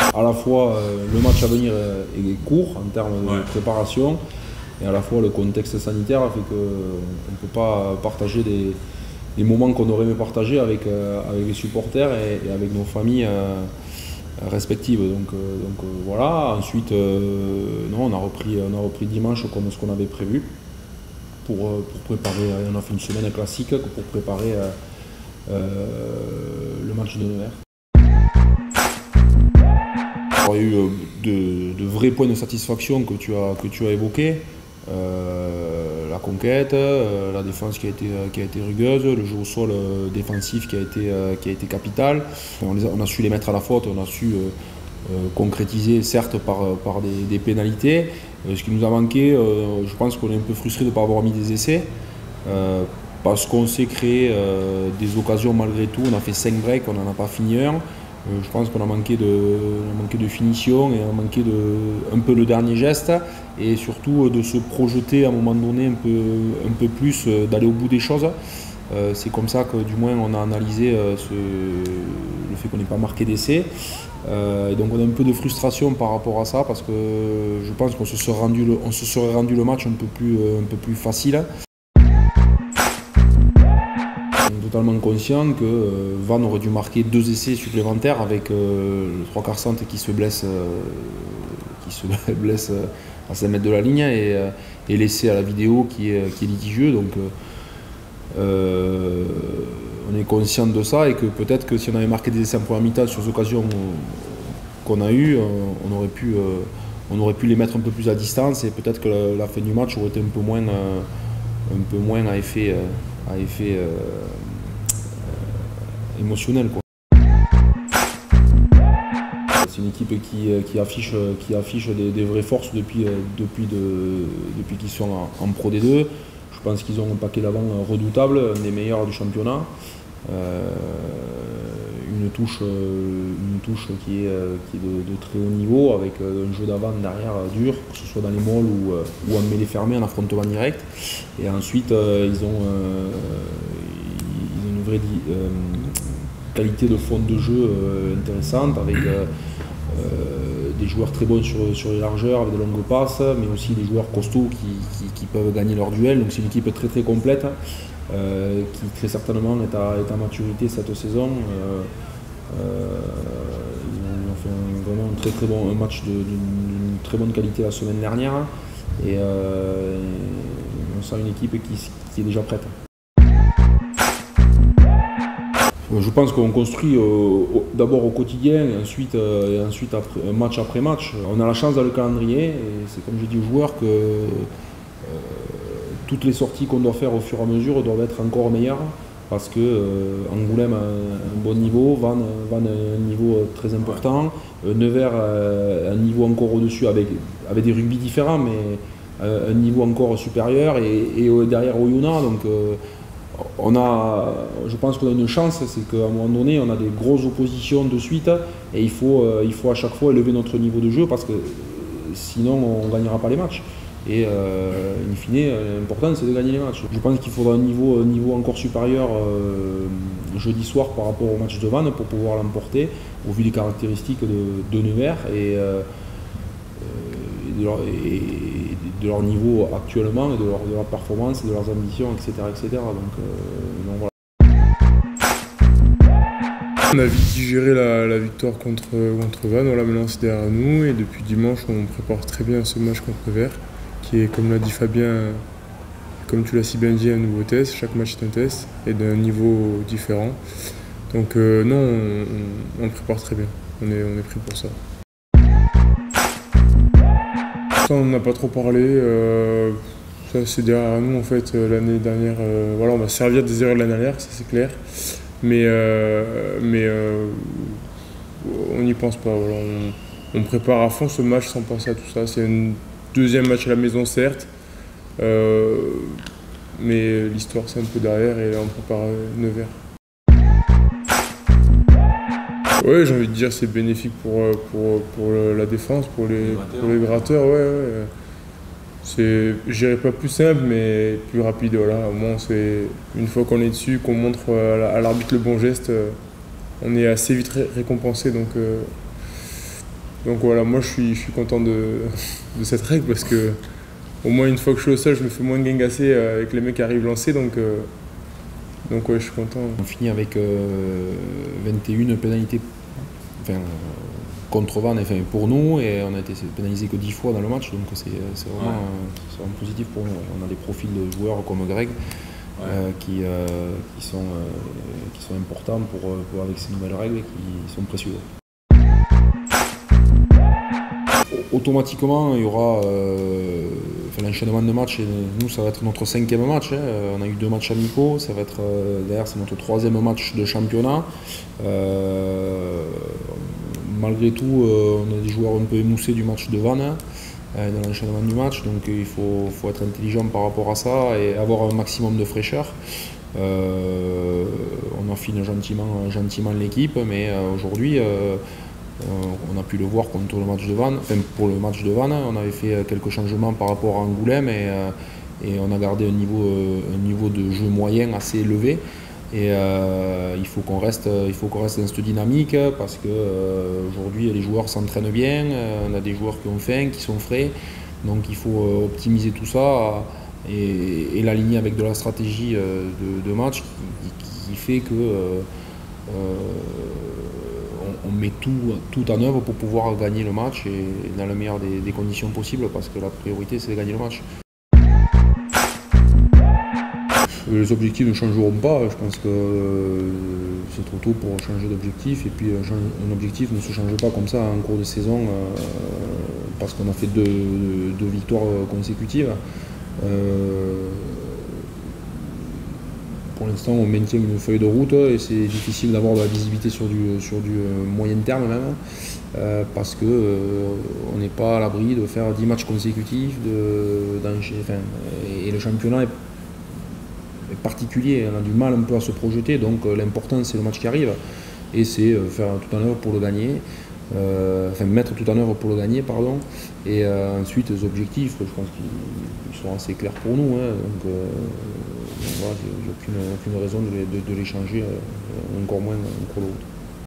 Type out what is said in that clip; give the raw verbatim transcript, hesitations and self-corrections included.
À la fois, euh, le match à venir est, est court en termes de ouais. préparation, et à la fois le contexte sanitaire fait qu'on ne peut pas partager des, des moments qu'on aurait aimé partager avec, euh, avec les supporters et, et avec nos familles euh, respectives. Donc, euh, donc euh, voilà. Ensuite, euh, non, on a repris, on a repris dimanche comme ce qu'on avait prévu pour, pour préparer. On a fait une semaine classique pour préparer euh, euh, le match de Nevers. Il y a eu de, de vrais points de satisfaction que tu as, que tu as évoqués. Euh, la conquête, euh, la défense qui a, été, qui a été rugueuse, le jeu au sol euh, défensif qui a été, euh, qui a été capital. On, les a, on a su les mettre à la faute, on a su euh, euh, concrétiser certes par, par des, des pénalités. Euh, ce qui nous a manqué, euh, je pense qu'on est un peu frustré de ne pas avoir mis des essais. Euh, parce qu'on s'est créé euh, des occasions malgré tout. On a fait cinq breaks, on n'en a pas fini un. Euh, je pense qu'on a manqué de, on a manqué de finition et on a manqué de, un peu le dernier geste et surtout de se projeter à un moment donné un peu, un peu plus, d'aller au bout des choses. Euh, c'est comme ça que du moins on a analysé euh, ce, le fait qu'on n'ait pas marqué d'essai. Euh, et donc on a un peu de frustration par rapport à ça parce que je pense qu'on se serait rendu le, on se serait rendu le match un peu plus, un peu plus facile. Totalement conscient que euh, Van aurait dû marquer deux essais supplémentaires avec euh, le trois quarts centre qui se blesse, euh, qui se blesse euh, à cinq mètres de la ligne et, euh, et l'essai à la vidéo qui est, qui est litigieux. Donc euh, on est conscient de ça et que peut-être que si on avait marqué des essais en première mi-temps sur les occasions qu'on a eues, on aurait pu, euh, on aurait pu les mettre un peu plus à distance et peut-être que la, la fin du match aurait été un peu moins, euh, un peu moins à effet, euh, à effet euh, émotionnel, quoi. C'est une équipe qui, qui affiche, qui affiche des, des vraies forces depuis, depuis, de, depuis qu'ils sont en, en Pro D deux. Je pense qu'ils ont un paquet d'avant redoutable, un des meilleurs du championnat. Euh, une touche, une touche qui est, qui est de, de très haut niveau avec un jeu d'avant derrière dur, que ce soit dans les molles ou, ou en mêlée fermée, en affrontement direct. Et ensuite, ils ont, ils ont une vraie euh, qualité de fond de jeu euh, intéressante avec euh, euh, des joueurs très bons sur, sur les largeurs, avec de longues passes, mais aussi des joueurs costauds qui, qui, qui peuvent gagner leur duel. Donc c'est une équipe très très complète euh, qui très certainement est à, est à maturité cette saison. Euh, euh, ils ont fait un, vraiment un très très bon un match d'une très bonne qualité la semaine dernière et, euh, et on sent une équipe qui, qui est déjà prête. Je pense qu'on construit euh, d'abord au quotidien et ensuite, euh, et ensuite après, match après match. On a la chance dans le calendrier et c'est comme j'ai dit aux joueurs que euh, toutes les sorties qu'on doit faire au fur et à mesure doivent être encore meilleures parce que euh, Angoulême a un, un bon niveau, Van, Van a un niveau très important, euh, Nevers a un niveau encore au-dessus avec, avec des rugby différents mais euh, un niveau encore supérieur et, et derrière Oyonnax. Donc, euh, On a, je pense qu'on a une chance, c'est qu'à un moment donné, on a des grosses oppositions de suite et il faut, euh, il faut à chaque fois élever notre niveau de jeu parce que sinon on ne gagnera pas les matchs. Et euh, in fine, l'important c'est de gagner les matchs. Je pense qu'il faudra un niveau, un niveau encore supérieur euh, jeudi soir par rapport au match de Vannes pour pouvoir l'emporter au vu des caractéristiques de, de Nevers et, euh, et, de leur, et de leur niveau actuellement, et de leur, de leur performance, de leurs ambitions, et cetera et cetera. Donc, euh, donc voilà. On a vite digéré la, la victoire contre, contre Vannes, voilà, maintenant c'est derrière nous et depuis dimanche on prépare très bien ce match contre Nevers qui est, comme l'a dit Fabien, comme tu l'as si bien dit, un nouveau test. Chaque match est un test et d'un niveau différent. Donc euh, non, on, on, on le prépare très bien, on est, on est pris pour ça. Ça on n'a pas trop parlé, euh, ça c'est derrière nous en fait l'année dernière, euh, voilà, on va servir des erreurs de l'année dernière, ça c'est clair. Mais, euh, mais euh, on n'y pense pas. Voilà. On, on prépare à fond ce match sans penser à tout ça. C'est un deuxième match à la maison, certes, euh, mais l'histoire c'est un peu derrière et là on prépare Nevers. Oui, j'ai envie de dire c'est bénéfique pour, pour, pour la défense, pour les, pour les gratteurs. Ouais, ouais. C'est, je dirais pas plus simple, mais plus rapide. Voilà. Au moins, c'est, une fois qu'on est dessus, qu'on montre à l'arbitre le bon geste, on est assez vite ré récompensé. Donc, euh, donc voilà, moi je suis, je suis content de, de cette règle parce que au moins une fois que je suis au sol, je me fais moins gangasser avec les mecs qui arrivent lancés. Donc, euh, donc ouais, je suis content. On finit avec euh, vingt et une pénalités enfin, contre Vannes enfin, pour nous, et on a été pénalisé que dix fois dans le match, donc c'est vraiment, ouais. euh, vraiment positif pour nous. On a des profils de joueurs comme Greg ouais. euh, qui, euh, qui, sont, euh, qui sont importants pour, pour, avec ces nouvelles règles et qui sont précieuses. Automatiquement, il y aura euh, enfin, l'enchaînement de matchs. Et nous, ça va être notre cinquième match. Hein. On a eu deux matchs amicaux. Ça va être euh, d'ailleurs c'est notre troisième match de championnat. Euh, malgré tout, euh, on a des joueurs un peu émoussés du match de Vannes, euh, dans l'enchaînement du match. Donc il faut, faut être intelligent par rapport à ça et avoir un maximum de fraîcheur. Euh, on affine gentiment, gentiment l'équipe, mais euh, aujourd'hui. Euh, Euh, on a pu le voir contre le match de Vannes, enfin pour le match de Vannes, on avait fait quelques changements par rapport à Angoulême et, euh, et on a gardé un niveau, euh, un niveau de jeu moyen assez élevé. Et euh, il faut qu'on reste, il faut qu'on reste dans cette dynamique parce que euh, aujourd'hui les joueurs s'entraînent bien, euh, on a des joueurs qui ont faim, qui sont frais, donc il faut euh, optimiser tout ça et, et l'aligner avec de la stratégie euh, de, de match qui, qui fait que euh, euh, on met tout, tout en œuvre pour pouvoir gagner le match et dans la meilleure des, des conditions possibles parce que la priorité c'est de gagner le match. Les objectifs ne changeront pas, je pense que c'est trop tôt pour changer d'objectif et puis un objectif ne se change pas comme ça en cours de saison parce qu'on a fait deux, deux victoires consécutives. Pour l'instant, on maintient une feuille de route et c'est difficile d'avoir de la visibilité sur du, sur du moyen terme même, euh, parce qu'on euh, n'est pas à l'abri de faire dix matchs consécutifs de, enfin, et, et le championnat est, est particulier, on a du mal un peu à se projeter, donc euh, l'important c'est le match qui arrive et c'est euh, faire tout en œuvre pour le gagner. Euh, enfin mettre tout en œuvre pour le gagner, pardon. Et euh, ensuite les objectifs, je pense qu'ils sont assez clairs pour nous, hein, donc, euh, donc voilà, j'ai aucune, aucune raison de les, de, de les changer, euh, encore moins en cours de route.